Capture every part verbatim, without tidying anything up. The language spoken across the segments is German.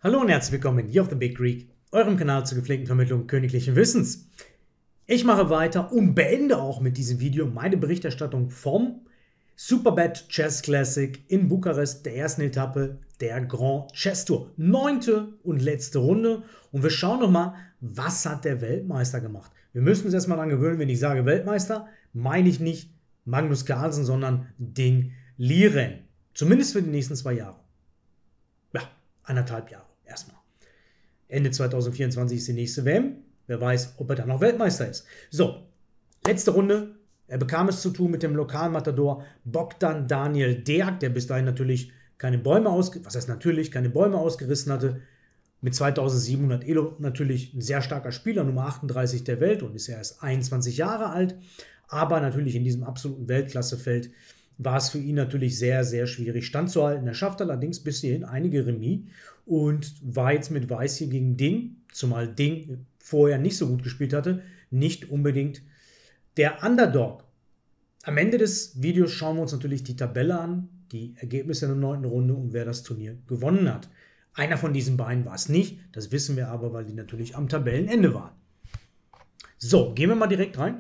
Hallo und herzlich willkommen hier auf The Big Greek, eurem Kanal zur gepflegten Vermittlung königlichen Wissens. Ich mache weiter und beende auch mit diesem Video meine Berichterstattung vom Superbet Chess Classic in Bukarest, der ersten Etappe der Grand Chess Tour. Neunte und letzte Runde und wir schauen nochmal, was hat der Weltmeister gemacht. Wir müssen uns erstmal daran gewöhnen, wenn ich sage Weltmeister, meine ich nicht Magnus Carlsen, sondern Ding Liren. Zumindest für die nächsten zwei Jahre. Ja, anderthalb Jahre erstmal. Ende zweitausendvierundzwanzig ist die nächste W M. Wer weiß, ob er dann noch Weltmeister ist. So, letzte Runde. Er bekam es zu tun mit dem Lokalmatador Bogdan Daniel Deák, der bis dahin natürlich keine Bäume ausgerissen, was heißt natürlich, keine Bäume ausgerissen hatte. Mit zweitausendsiebenhundert Elo natürlich ein sehr starker Spieler, Nummer achtunddreißig der Welt und ist ja erst einundzwanzig Jahre alt. Aber natürlich in diesem absoluten Weltklassefeld war es für ihn natürlich sehr, sehr schwierig standzuhalten. Er schaffte allerdings bis hierhin einige Remis und war jetzt mit Weiß hier gegen Ding, zumal Ding vorher nicht so gut gespielt hatte, nicht unbedingt der Underdog. Am Ende des Videos schauen wir uns natürlich die Tabelle an, die Ergebnisse in der neunten Runde und wer das Turnier gewonnen hat. Einer von diesen beiden war es nicht, das wissen wir aber, weil die natürlich am Tabellenende waren. So, gehen wir mal direkt rein.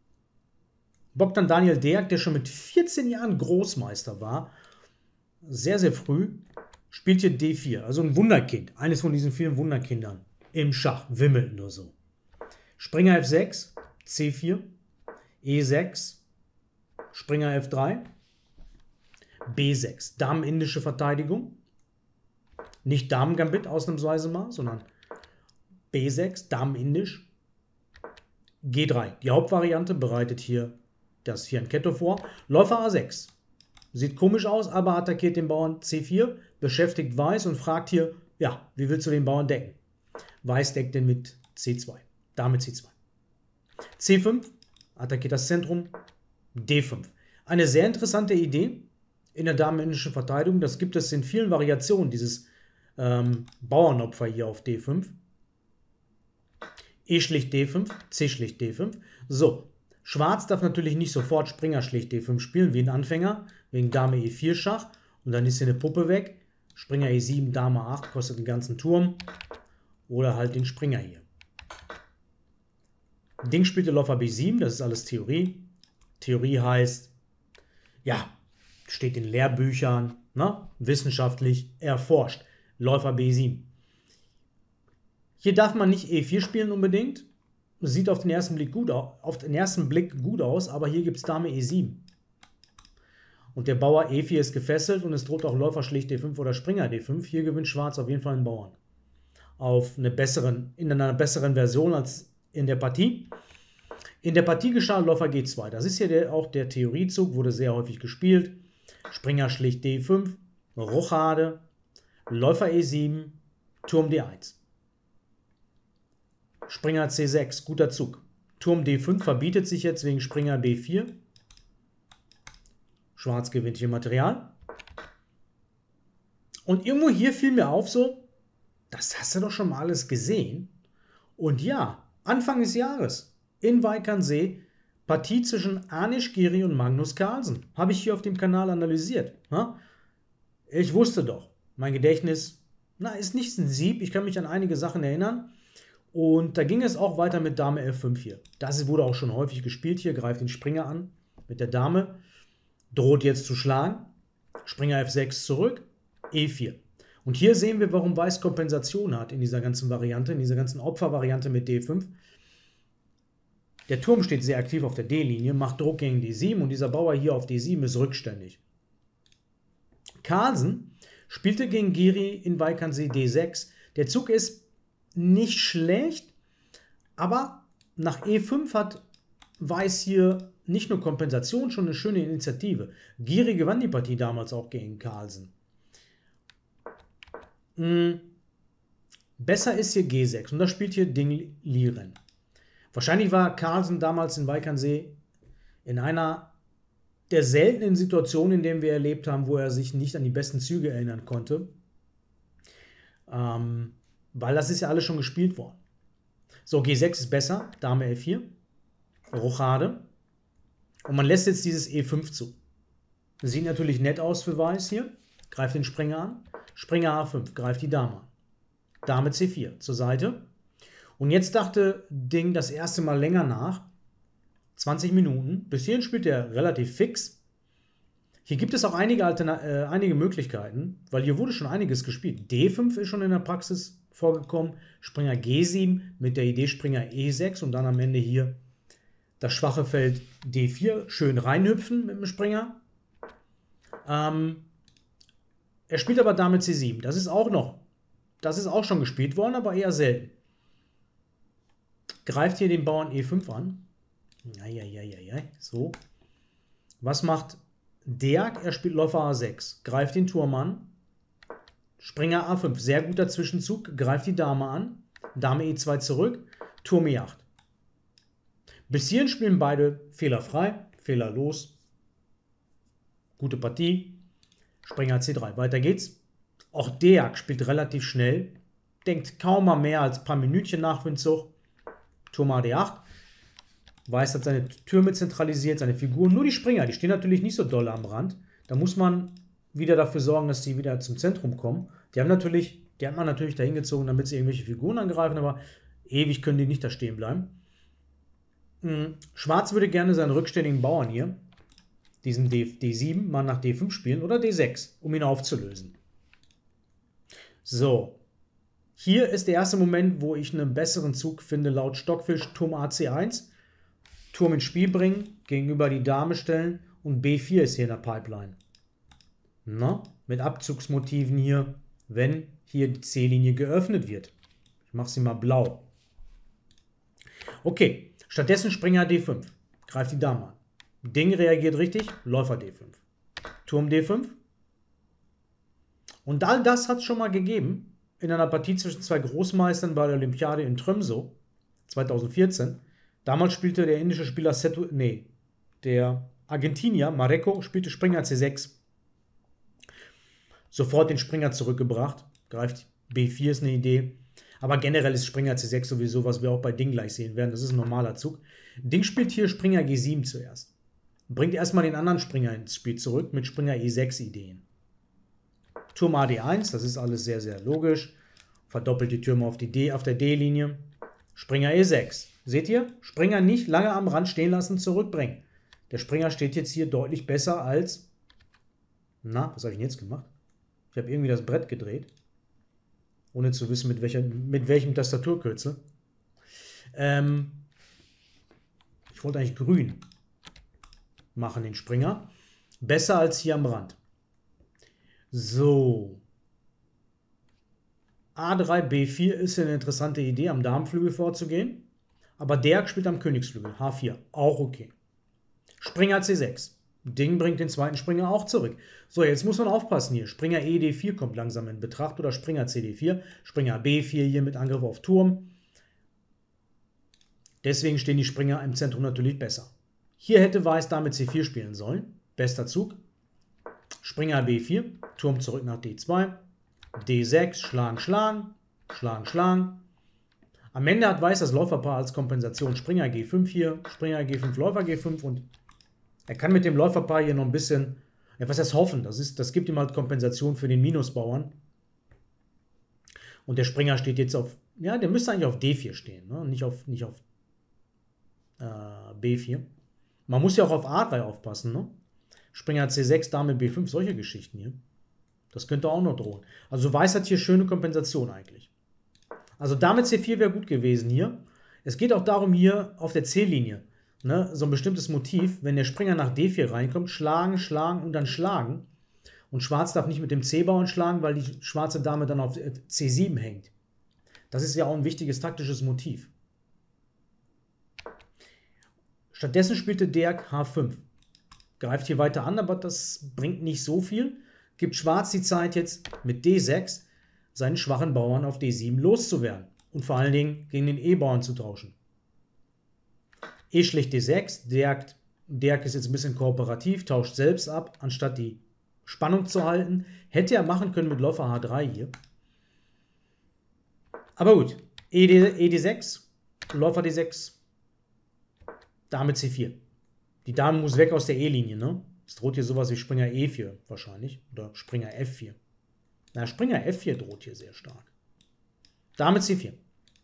Bogdan Daniel Deák, der schon mit vierzehn Jahren Großmeister war, sehr, sehr früh, spielt hier D vier, also ein Wunderkind, eines von diesen vielen Wunderkindern im Schach, wimmelt nur so. Springer F sechs, C vier, E sechs, Springer F drei, B sechs, Damen-indische Verteidigung, nicht Damen-Gambit ausnahmsweise mal, sondern B sechs, Damen-indisch, G drei. Die Hauptvariante bereitet hier das Fianchetto vor. Läufer A sechs. Sieht komisch aus, aber attackiert den Bauern C vier, beschäftigt Weiß und fragt hier, ja, wie willst du den Bauern decken? Weiß deckt den mit C zwei. Dame C zwei. C fünf, attackiert das Zentrum, D fünf. Eine sehr interessante Idee in der damenindischen Verteidigung. Das gibt es in vielen Variationen, dieses ähm, Bauernopfer hier auf D fünf. E schlicht D fünf, C schlicht D fünf. So, Schwarz darf natürlich nicht sofort Springer schlicht D fünf spielen, wie ein Anfänger, wegen Dame E vier Schach. Und dann ist hier eine Puppe weg. Springer E sieben, Dame acht, kostet den ganzen Turm. Oder halt den Springer hier. Ding spielte Läufer B sieben, das ist alles Theorie. Theorie heißt, ja, steht in Lehrbüchern, ne, wissenschaftlich erforscht. Läufer B sieben. Hier darf man nicht E vier spielen unbedingt. Sieht auf den ersten Blick gut aus, auf den ersten Blick gut aus, aber hier gibt es Dame E sieben. Und der Bauer E vier ist gefesselt und es droht auch Läufer schlicht D fünf oder Springer D fünf. Hier gewinnt Schwarz auf jeden Fall einen Bauern. Auf eine besseren, in einer besseren Version als in der Partie. In der Partie geschah Läufer G zwei. Das ist hier der, auch der Theoriezug, wurde sehr häufig gespielt. Springer schlicht D fünf, Rochade, Läufer E sieben, Turm D eins. Springer C sechs, guter Zug. Turm D fünf verbietet sich jetzt wegen Springer B vier. Schwarz gewinnt hier Material. Und irgendwo hier fiel mir auf so, das hast du doch schon mal alles gesehen. Und ja, Anfang des Jahres in Weikernsee, Partie zwischen Anish Giri und Magnus Carlsen. Habe ich hier auf dem Kanal analysiert. Ich wusste doch, mein Gedächtnis na, ist nicht ein Sieb. Ich kann mich an einige Sachen erinnern. Und da ging es auch weiter mit Dame F fünf hier. Das wurde auch schon häufig gespielt hier. Greift den Springer an mit der Dame. Droht jetzt zu schlagen. Springer F sechs zurück. E vier. Und hier sehen wir, warum Weiß Kompensation hat in dieser ganzen Variante, in dieser ganzen Opfervariante mit D fünf. Der Turm steht sehr aktiv auf der D-Linie, macht Druck gegen D sieben und dieser Bauer hier auf D sieben ist rückständig. Carlsen spielte gegen Giri in Weikernsee D sechs. Der Zug ist nicht schlecht, aber nach E fünf hat Weiß hier nicht nur Kompensation, schon eine schöne Initiative. Giri gewann die Partie damals auch gegen Carlsen. Hm. Besser ist hier G sechs und da spielt hier Ding Liren. Wahrscheinlich war Carlsen damals in Weikernsee in einer der seltenen Situationen, in denen wir erlebt haben, wo er sich nicht an die besten Züge erinnern konnte. Ähm, Weil das ist ja alles schon gespielt worden. So, G sechs ist besser. Dame F vier. Rochade. Und man lässt jetzt dieses E fünf zu. Das sieht natürlich nett aus für Weiß hier. Greift den Springer an. Springer A fünf. Greift die Dame an. Dame C vier zur Seite. Und jetzt dachte Ding das erste Mal länger nach. zwanzig Minuten. Bis hierhin spielt er relativ fix. Hier gibt es auch einige, Altern äh, einige Möglichkeiten, weil hier wurde schon einiges gespielt. D fünf ist schon in der Praxis vorgekommen. Springer G sieben mit der Idee Springer E sechs und dann am Ende hier das schwache Feld D vier. Schön reinhüpfen mit dem Springer. Ähm, er spielt aber Dame C sieben. Das ist auch noch, das ist auch schon gespielt worden, aber eher selten. Greift hier den Bauern E fünf an. Eieieiei, so. Was macht Deak? Er spielt Läufer A sechs. Greift den Turm an. Springer A fünf. Sehr guter Zwischenzug. Greift die Dame an. Dame E zwei zurück. Turm E acht. Bis hierhin spielen beide fehlerfrei. Fehlerlos. Gute Partie. Springer C drei. Weiter geht's. Auch Deak spielt relativ schnell. Denkt kaum mal mehr als ein paar Minütchen nach für den Zug. Turm A D acht. Weiß hat seine Türme zentralisiert, seine Figuren. Nur die Springer, die stehen natürlich nicht so doll am Rand. Da muss man wieder dafür sorgen, dass die wieder zum Zentrum kommen. Die haben natürlich, die hat man natürlich dahin gezogen, damit sie irgendwelche Figuren angreifen, aber ewig können die nicht da stehen bleiben. Schwarz würde gerne seinen rückständigen Bauern hier, diesen D sieben, mal nach D fünf spielen oder D sechs, um ihn aufzulösen. So. Hier ist der erste Moment, wo ich einen besseren Zug finde, laut Stockfisch, Turm A C eins. Turm ins Spiel bringen, gegenüber die Dame stellen und B vier ist hier in der Pipeline. Na, mit Abzugsmotiven hier, wenn hier die C-Linie geöffnet wird. Ich mache sie mal blau. Okay, stattdessen Springer D fünf. Greift die Dame an. Ding reagiert richtig, Läufer D fünf. Turm D fünf. Und all das hat es schon mal gegeben in einer Partie zwischen zwei Großmeistern bei der Olympiade in Tromsø zweitausendvierzehn. Damals spielte der indische Spieler Setu, nee, der Argentinier Mareko spielte Springer C sechs. Sofort den Springer zurückgebracht. Greift B vier ist eine Idee. Aber generell ist Springer C sechs sowieso, was wir auch bei Ding gleich sehen werden. Das ist ein normaler Zug. Ding spielt hier Springer G sieben zuerst. Bringt erstmal den anderen Springer ins Spiel zurück mit Springer E sechs Ideen. Turm A D eins, das ist alles sehr, sehr logisch. Verdoppelt die Türme auf, die D, auf der D-Linie. Springer E sechs. Seht ihr? Springer nicht lange am Rand stehen lassen, zurückbringen. Der Springer steht jetzt hier deutlich besser als... Na, was habe ich denn jetzt gemacht? Ich habe irgendwie das Brett gedreht. Ohne zu wissen, mit, welcher, mit welchem Tastaturkürzel. Ähm, ich wollte eigentlich grün machen, den Springer. Besser als hier am Rand. So. A drei, B vier ist eine interessante Idee, am Damenflügel vorzugehen. Aber der spielt am Königsflügel, H vier, auch okay. Springer C sechs. Ding bringt den zweiten Springer auch zurück. So, jetzt muss man aufpassen hier. Springer E D vier kommt langsam in Betracht oder Springer C D vier. Springer B vier hier mit Angriff auf Turm. Deswegen stehen die Springer im Zentrum natürlich besser. Hier hätte Weiß Dame C vier spielen sollen. Bester Zug. Springer B vier, Turm zurück nach D zwei. D sechs, schlagen, schlagen, schlagen, schlagen. Am Ende hat Weiß das Läuferpaar als Kompensation. Springer G fünf hier, Springer G fünf, Läufer G fünf und er kann mit dem Läuferpaar hier noch ein bisschen, ja, was heißt hoffen, das, ist, das gibt ihm halt Kompensation für den Minusbauern. Und der Springer steht jetzt auf, ja, der müsste eigentlich auf D vier stehen, ne? nicht auf, nicht auf äh, B vier. Man muss ja auch auf A drei aufpassen, ne? Springer C sechs, Dame B fünf, solche Geschichten hier. Das könnte auch noch drohen. Also Weiß hat hier schöne Kompensation eigentlich. Also Dame C vier wäre gut gewesen hier. Es geht auch darum hier auf der C-Linie, ne, so ein bestimmtes Motiv, wenn der Springer nach D vier reinkommt, schlagen, schlagen und dann schlagen. Und Schwarz darf nicht mit dem C-Bauern schlagen, weil die schwarze Dame dann auf C sieben hängt. Das ist ja auch ein wichtiges taktisches Motiv. Stattdessen spielte Deak H fünf. Greift hier weiter an, aber das bringt nicht so viel. Gibt Schwarz die Zeit jetzt mit D sechs seinen schwachen Bauern auf D sieben loszuwerden und vor allen Dingen gegen den E-Bauern zu tauschen. E schlägt D sechs, Deak, Deak ist jetzt ein bisschen kooperativ, tauscht selbst ab, anstatt die Spannung zu halten. Hätte er machen können mit Läufer H drei hier. Aber gut, E D sechs, Läufer D sechs, Dame C vier. Die Dame muss weg aus der E-Linie, ne? Es droht hier sowas wie Springer E vier wahrscheinlich. Oder Springer F vier. Na, Springer F vier droht hier sehr stark. Dame C vier.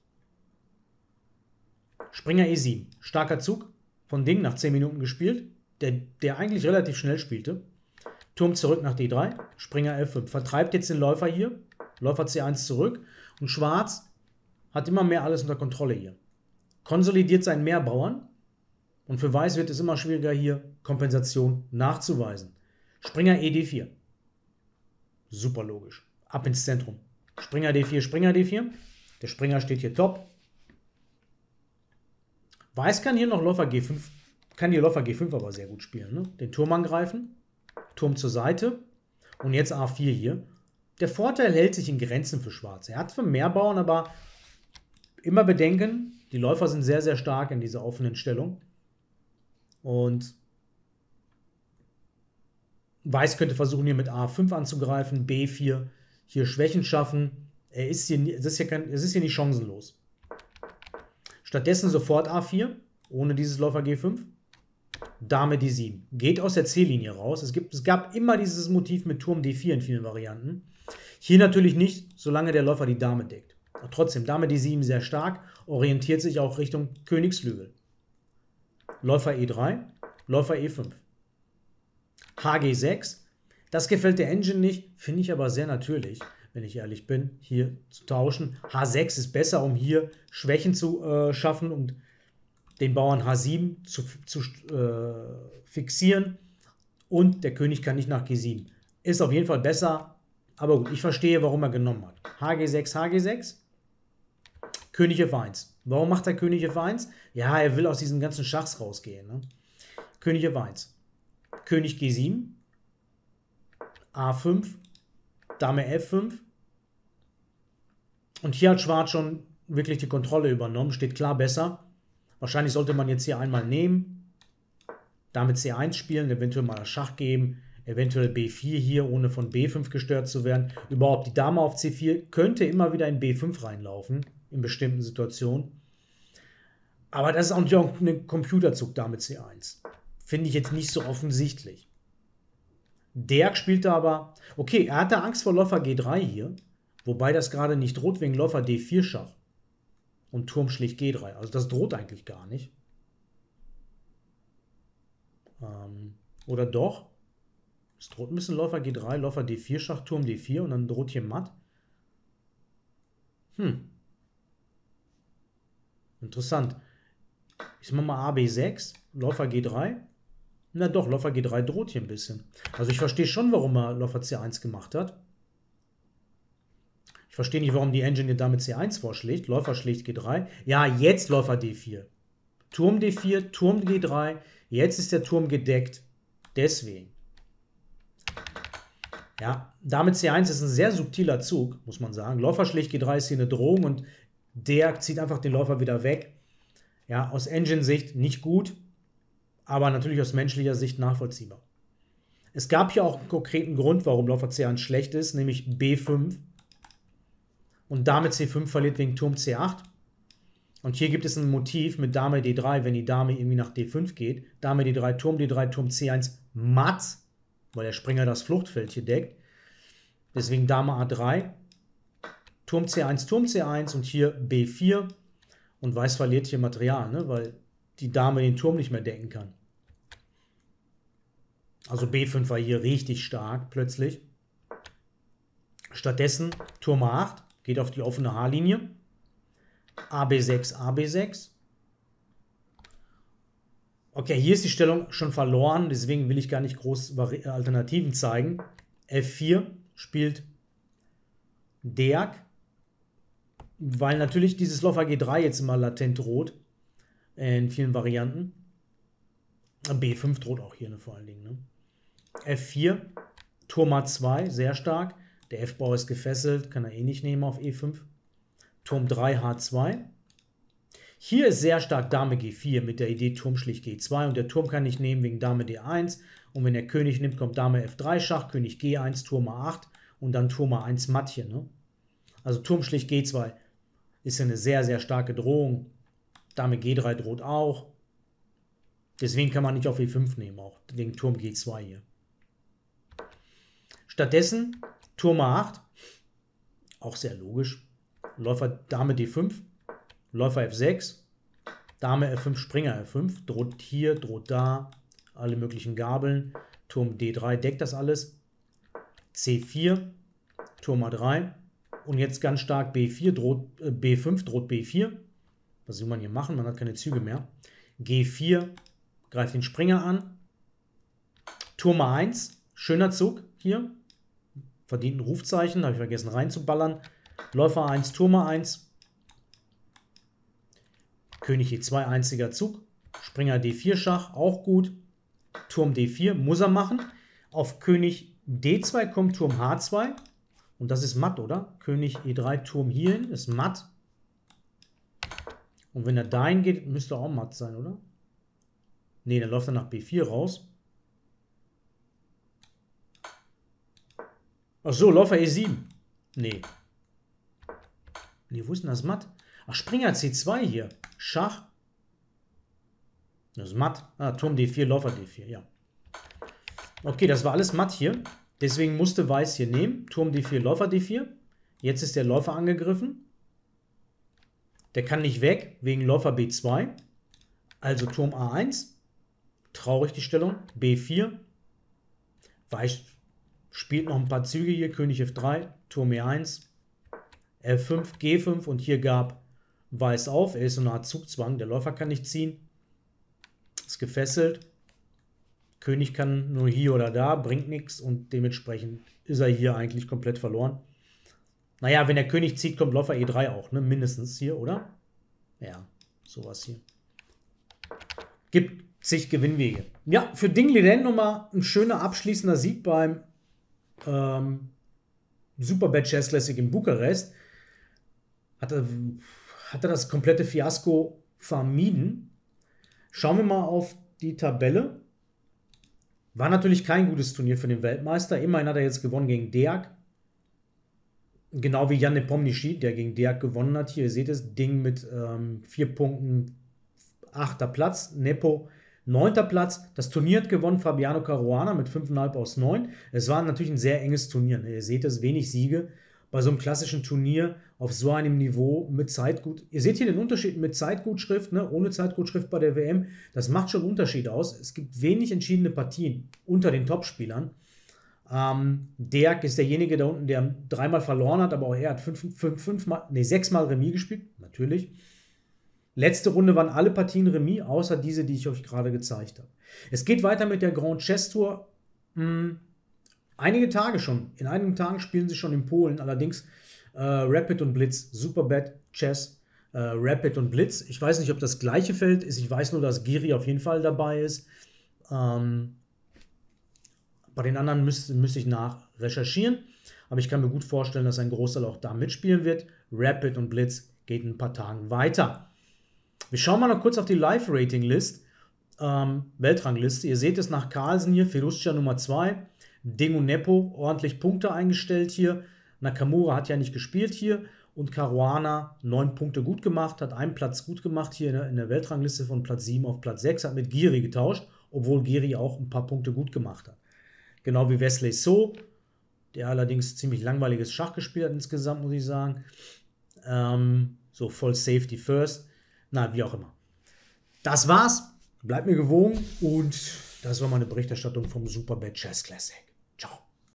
Springer E sieben. Starker Zug von Ding, nach zehn Minuten gespielt, der, der eigentlich relativ schnell spielte. Turm zurück nach D drei, Springer F fünf. Vertreibt jetzt den Läufer hier. Läufer C eins zurück. Und Schwarz hat immer mehr alles unter Kontrolle hier. Konsolidiert seinen Mehrbauern. Und für Weiß wird es immer schwieriger, hier Kompensation nachzuweisen. Springer E D vier. Super logisch. Ab ins Zentrum. Springer D vier, Springer D vier. Der Springer steht hier top. Weiß kann hier noch Läufer G fünf, kann hier Läufer G fünf aber sehr gut spielen. Ne? Den Turm angreifen. Turm zur Seite. Und jetzt A vier hier. Der Vorteil hält sich in Grenzen für Schwarz. Er hat für Mehrbauern, aber immer bedenken, die Läufer sind sehr, sehr stark in dieser offenen Stellung. Und Weiß könnte versuchen, hier mit A fünf anzugreifen, B vier, hier Schwächen schaffen. Er ist hier, es ist hier, kein, es ist hier nicht chancenlos. Stattdessen sofort A vier, ohne dieses Läufer G fünf. Dame D sieben. Geht aus der C-Linie raus. Es, gibt, es gab immer dieses Motiv mit Turm D vier in vielen Varianten. Hier natürlich nicht, solange der Läufer die Dame deckt. Aber trotzdem, Dame D sieben sehr stark, orientiert sich auch Richtung Königsflügel. Läufer E drei, Läufer E fünf. H G sechs. Das gefällt der Engine nicht, finde ich aber sehr natürlich, wenn ich ehrlich bin, hier zu tauschen. H sechs ist besser, um hier Schwächen zu äh, schaffen und den Bauern H sieben zu, zu äh, fixieren. Und der König kann nicht nach G sieben. Ist auf jeden Fall besser, aber gut, ich verstehe, warum er genommen hat. H G sechs, H G sechs. König F eins. Warum macht er König F eins? Ja, er will aus diesen ganzen Schachs rausgehen. Ne? König F eins. König G sieben. A fünf. Dame F fünf. Und hier hat Schwarz schon wirklich die Kontrolle übernommen. Steht klar besser. Wahrscheinlich sollte man jetzt hier einmal nehmen. Dame C eins spielen, eventuell mal das Schach geben. Eventuell B vier hier, ohne von B fünf gestört zu werden. Überhaupt die Dame auf C vier könnte immer wieder in B fünf reinlaufen. In bestimmten Situationen. Aber das ist auch nicht ein Computerzug, Dame C eins. Finde ich jetzt nicht so offensichtlich. Derg spielte aber, okay, er hatte Angst vor Läufer G drei hier, wobei das gerade nicht droht wegen Läufer D vier Schach und Turm schlicht G drei. Also das droht eigentlich gar nicht. Ähm, oder doch? Es droht ein bisschen Läufer G drei, Läufer D vier Schach, Turm D vier und dann droht hier matt. Hm. Interessant. Ich mache mal A B sechs, Läufer G drei. Na doch, Läufer G drei droht hier ein bisschen. Also ich verstehe schon, warum er Läufer C eins gemacht hat. Ich verstehe nicht, warum die Engine hier damit C eins vorschlägt. Läufer schlägt G drei. Ja, jetzt Läufer D vier. Turm D vier, Turm G drei. Jetzt ist der Turm gedeckt. Deswegen. Ja, Dame C eins ist ein sehr subtiler Zug, muss man sagen. Läufer schlägt G drei ist hier eine Drohung und der zieht einfach den Läufer wieder weg. Ja, aus Engine-Sicht nicht gut, aber natürlich aus menschlicher Sicht nachvollziehbar. Es gab hier auch einen konkreten Grund, warum Läufer C eins schlecht ist, nämlich B fünf. Und Dame C fünf verliert wegen Turm C acht. Und hier gibt es ein Motiv mit Dame D drei, wenn die Dame irgendwie nach D fünf geht. Dame D drei, Turm D drei, Turm C eins matt, weil der Springer das Fluchtfeld hier deckt. Deswegen Dame A drei, Turm C eins, Turm C eins und hier B vier. Und Weiß verliert hier Material, ne? Weil die Dame den Turm nicht mehr decken kann. Also B fünf war hier richtig stark plötzlich. Stattdessen Turm A acht, geht auf die offene H-Linie. A B sechs, A B sechs. Okay, hier ist die Stellung schon verloren, deswegen will ich gar nicht groß Alternativen zeigen. F vier spielt Derg, weil natürlich dieses Läufer G drei jetzt immer latent droht, in vielen Varianten. B fünf droht auch hier ne, vor allen Dingen. Ne? F vier, Turm A zwei, sehr stark. Der F-Bauer ist gefesselt, kann er eh nicht nehmen auf E fünf. Turm drei, H zwei. Hier ist sehr stark Dame G vier mit der Idee Turm schlicht G zwei und der Turm kann nicht nehmen wegen Dame D eins. Und wenn der König nimmt, kommt Dame F drei Schach, König G eins, Turm A acht und dann Turm A eins matt hier. Ne? Also Turm schlicht G zwei ist eine sehr, sehr starke Drohung. Dame G drei droht auch. Deswegen kann man nicht auf E fünf nehmen, auch wegen Turm G zwei hier. Stattdessen Turm A acht, auch sehr logisch. Läufer Dame D fünf, Läufer F sechs, Dame F fünf, Springer F fünf, droht hier, droht da, alle möglichen Gabeln, Turm D drei deckt das alles, C vier, Turm A drei und jetzt ganz stark B vier, droht, äh, B fünf, droht B vier, was will man hier machen, man hat keine Züge mehr, G vier, greift den Springer an, Turm A eins, schöner Zug hier, verdient ein Rufzeichen, habe ich vergessen reinzuballern, Läufer A eins, Turm A eins, König E zwei, einziger Zug, Springer D vier Schach, auch gut, Turm D vier, muss er machen, auf König D zwei kommt Turm H zwei und das ist matt, oder? König E drei, Turm hierhin, ist matt. Und wenn er dahin geht, müsste auch matt sein, oder? Ne, dann läuft er nach B vier raus. Ach so, Läufer E sieben. Nee. Nee, wo ist denn das matt? Ach, Springer C zwei hier. Schach. Das ist matt. Ah, Turm D vier, Läufer D vier, ja. Okay, das war alles matt hier. Deswegen musste Weiß hier nehmen. Turm D vier, Läufer D vier. Jetzt ist der Läufer angegriffen. Der kann nicht weg, wegen Läufer B zwei. Also Turm A eins. Traurig die Stellung. B vier. Weiß spielt noch ein paar Züge hier. König F drei. Turm E eins. F fünf, G fünf. Und hier gab Weiß auf. Er ist so eine Art Zugzwang. Der Läufer kann nicht ziehen. Ist gefesselt. König kann nur hier oder da. Bringt nichts. Und dementsprechend ist er hier eigentlich komplett verloren. Naja, wenn der König zieht, kommt Läufer E drei auch, ne? Mindestens hier, oder? Ja, sowas hier. Gibt zig Gewinnwege. Ja, für Ding Liren nochmal ein schöner abschließender Sieg beim ähm, Superbad Chess Classic in Bukarest. Hat er, hat er das komplette Fiasko vermieden. Schauen wir mal auf die Tabelle. War natürlich kein gutes Turnier für den Weltmeister. Immerhin hat er jetzt gewonnen gegen Deak. Genau wie Jan Nepomniachtchi, der gegen Deak gewonnen hat. Hier, ihr seht es, Ding mit ähm, vier Punkten, achter Platz. Nepo, neunter Platz. Das Turnier hat gewonnen Fabiano Caruana mit fünf Komma fünf aus neun. Es war natürlich ein sehr enges Turnier. Ihr seht es, wenig Siege. Bei so einem klassischen Turnier auf so einem Niveau mit Zeitgut. Ihr seht hier den Unterschied mit Zeitgutschrift, ne? Ohne Zeitgutschrift bei der W M. Das macht schon einen Unterschied aus. Es gibt wenig entschiedene Partien unter den Topspielern. Ähm, Deak ist derjenige da unten, der dreimal verloren hat, aber auch er hat fünf, fünf, fünfmal, nee, sechsmal Remis gespielt, natürlich. Letzte Runde waren alle Partien Remis, außer diese, die ich euch gerade gezeigt habe. Es geht weiter mit der Grand Chess Tour. Hm, einige Tage schon. In einigen Tagen spielen sie schon in Polen, allerdings äh, Rapid und Blitz, Superbad Chess, äh, Rapid und Blitz. Ich weiß nicht, ob das gleiche Feld ist. Ich weiß nur, dass Giri auf jeden Fall dabei ist. Ähm, Bei den anderen müsste, müsste ich nach recherchieren, aber ich kann mir gut vorstellen, dass ein Großteil auch da mitspielen wird. Rapid und Blitz geht in ein paar Tagen weiter. Wir schauen mal noch kurz auf die Live-Rating-List, ähm, Weltrangliste. Ihr seht es nach Carlsen hier, Fiducia Nummer zwei, Ding und Nepo ordentlich Punkte eingestellt hier. Nakamura hat ja nicht gespielt hier und Caruana neun Punkte gut gemacht, hat einen Platz gut gemacht hier in der, in der Weltrangliste von Platz sieben auf Platz sechs, hat mit Giri getauscht, obwohl Giri auch ein paar Punkte gut gemacht hat. Genau wie Wesley So, der allerdings ziemlich langweiliges Schach gespielt hat insgesamt, muss ich sagen. Ähm, so voll Safety First. Na, wie auch immer. Das war's. Bleibt mir gewogen und das war meine Berichterstattung vom Superbad Chess Classic. Ciao.